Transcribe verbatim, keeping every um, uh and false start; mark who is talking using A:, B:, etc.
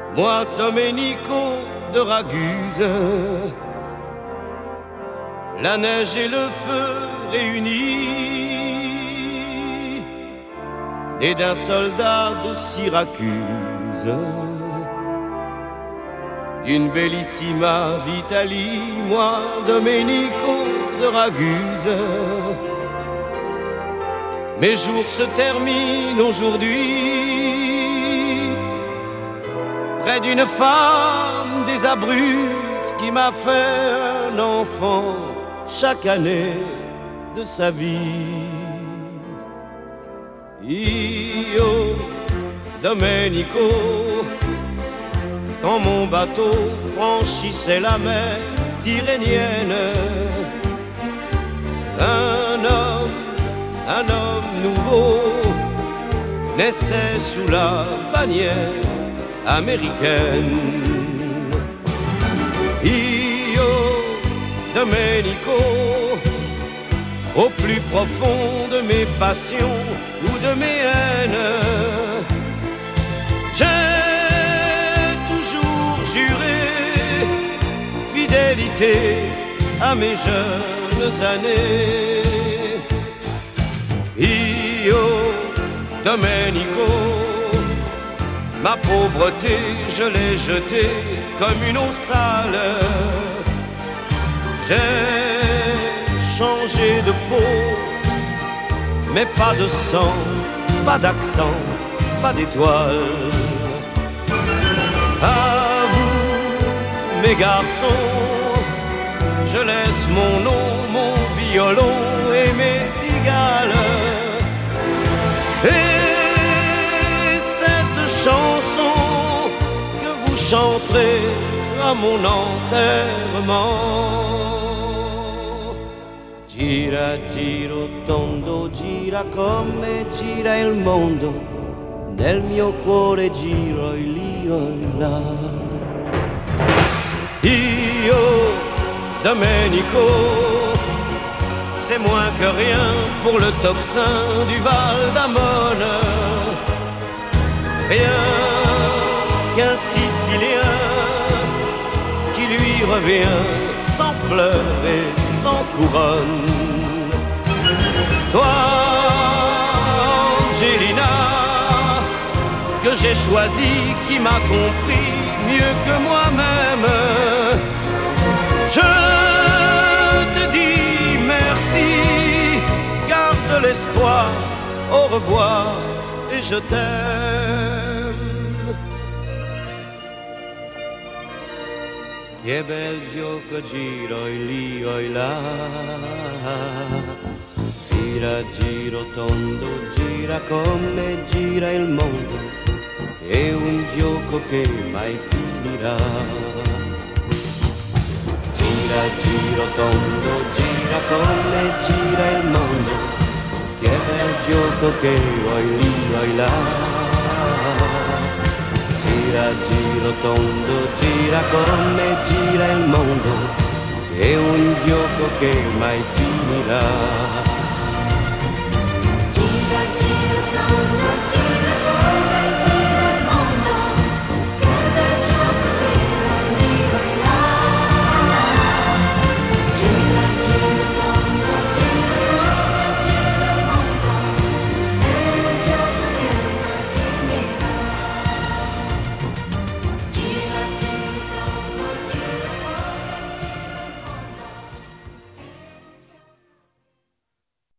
A: Moi, Domenico de Raguse, la neige et le feu réunis, né d'un soldat de Syracuse, d'une bellissima d'Italie, moi, Domenico de Raguse. Mes jours se terminent aujourd'hui près d'une femme désabruse qui m'a fait un enfant chaque année de sa vie. Io, Domenico, quand mon bateau franchissait la mer tyrrhénienne, un homme, un homme nouveau naissait sous la bannière américaine. Io, Domenico, au plus profond de mes passions ou de mes haines, j'ai toujours juré fidélité à mes jeunes années. Io, Domenico, ma pauvreté, je l'ai jetée comme une eau sale. J'ai changé de peau, mais pas de sang, pas d'accent, pas d'étoile. À vous, mes garçons, je laisse mon nom, mon violon et mes cigales. Et cette chanson que vous chanterez à mon enterrement. Gira, giro, tondo, gira come gira il mondo, nel mio cuore giro il io e là. Io, Domenico, c'est moins que rien pour le tocsin du Val d'Amone. Rien qu'un Sicilien qui lui revient sans fleurs et sans couronne. Toi, Angelina, que j'ai choisi, qui m'a compris mieux que moi-même, je te dis merci, garde l'espoir, au revoir et je t'aime. Che bel gioco giro il io e là, gira giro tondo, gira come gira il mondo, è un gioco che mai finirà. Gira giro tondo, gira come gira il mondo, che bel gioco che oi lì oi là. Gira, giro tondo, gira come gira il mondo, è un gioco che mai finirà.